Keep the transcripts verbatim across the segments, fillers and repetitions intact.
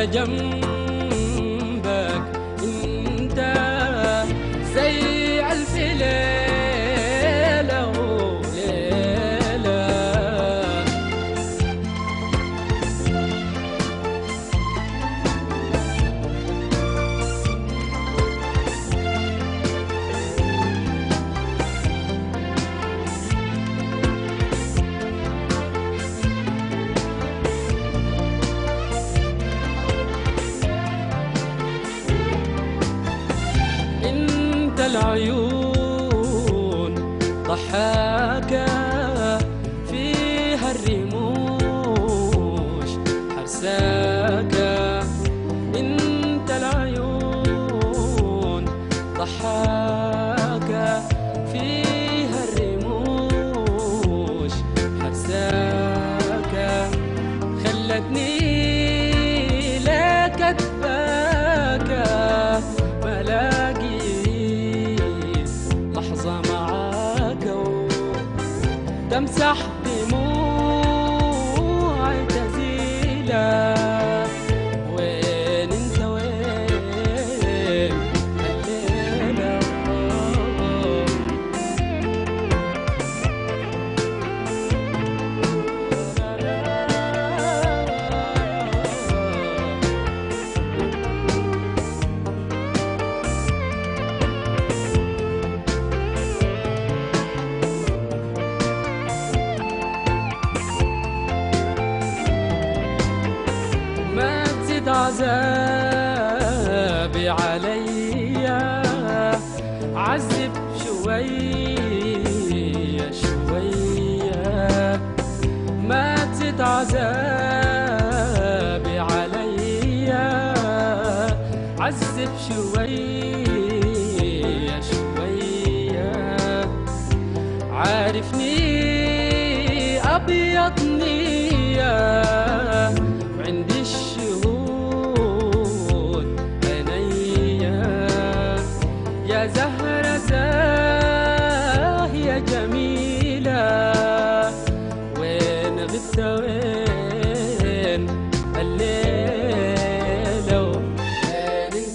الليلة جنبك انت زي ألف ليلة وليلة. العيون ضحاكة فيها الرموش حرساكة. انت العيون ضحاكة فيها الرموش حرساكة. خلتني لك اتباكى ما لاقي لحظة معاك تمسح دموعي تزيلها. وين انت وين الليلة؟ عذابي عليا عذب شوية شوية. ما تزيد عذابي عليا عذب شوية شوية. عارفني أبيض نية وعندي يا زهرة زاهية جميلة. وين غبت وين الليلة؟ وين انت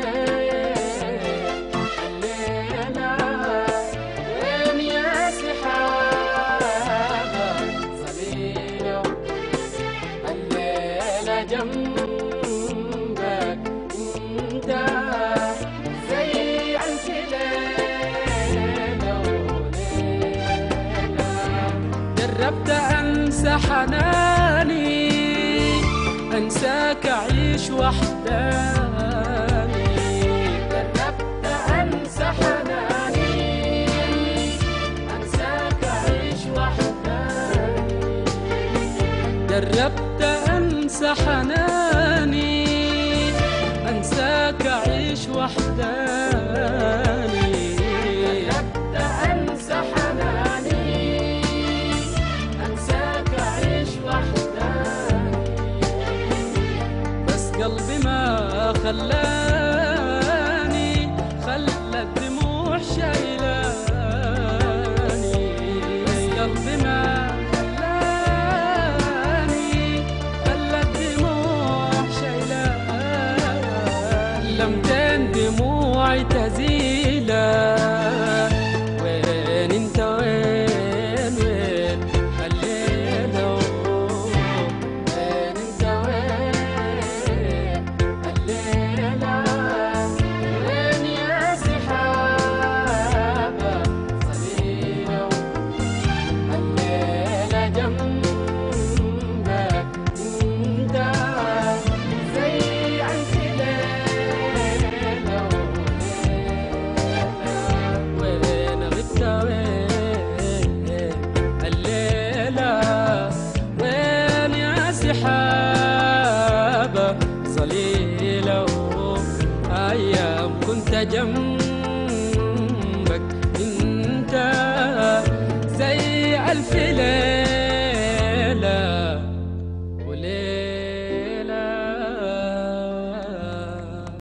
وين الليلة؟ وين يا سحابة صليلة؟ الليلة جنبك انت جربت أنسى حناني أنساك أعيش وحداني. جربت أنسى حناني أنساك أعيش وحداني. جربت أنسى حناني أنساك أعيش وحداني. جربت أنسى حناني قلبي ما خلاني خلى الدموع شايلاني. بس قلبي ما خلاني خلى الدموع شايلاني. لمتين دموعي تزيلها. وين انت وين وين الليلة؟ وين انت وين الليلة؟ وين يا سحابة صليلة؟ الليلة جنبك انت زي ألف ليلة وليلة. وين غبت وين الليلة؟ وين يا سحابة صليلة؟ أيام كنت جنبك